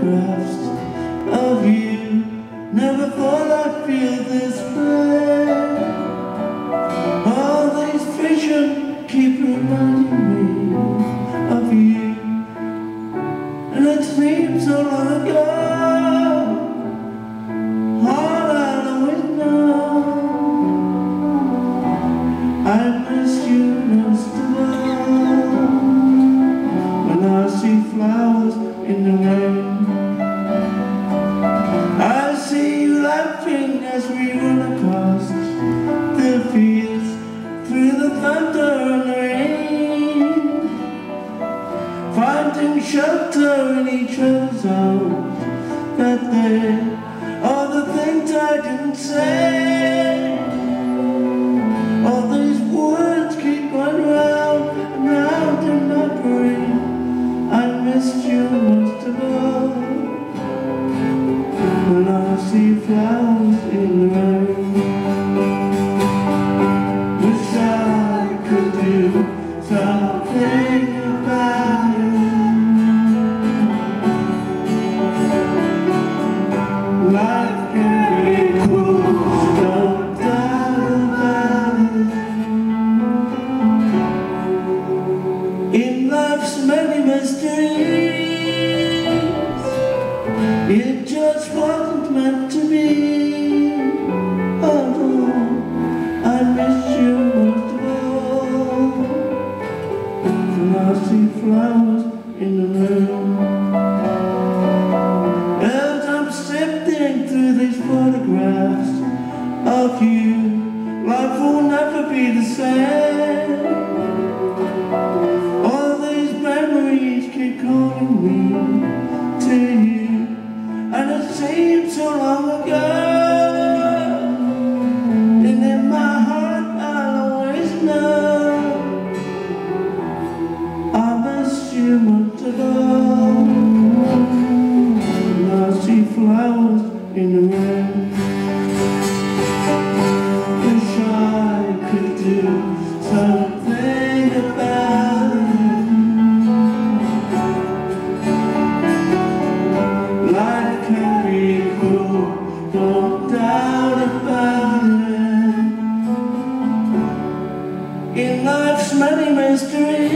photographs of you. Never thought I'd feel this way. All these visions keep reminding me of you, and it seems so long ago. All I always know, I miss you most of all. When I see flowers in the rain, I see you laughing as we run across the fields, through the thunder and the rain, finding shelter in each other's arms. That they are the things I didn't say. All these words keep going round and round in my brain. I missed you most of all. When I see flowers in the rain, wish I could do something about it. Life can be cruel, don't doubt about it. In life's many mysteries, it just wasn't meant to be. Oh, I miss you most of all. When I see flowers in the rain, as I'm sifting through these photographs of you, life will never be the same. All these memories keep calling me to you, and it seems so long ago. And in my heart I'll always know, I miss you most of all. When I see flowers in the rain, wish I could do something about it. Life can be cruel, no doubt about it. In life's many mysteries,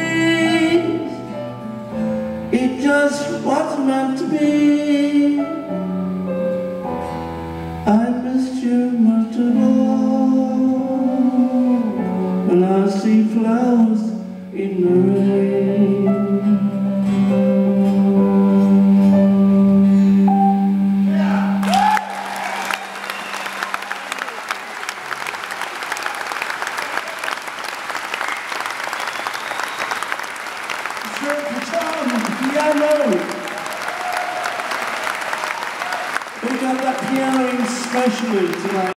it just wasn't meant to be. I missed you most of all. When I see flowers in the rain. Piano. We got that piano especially tonight.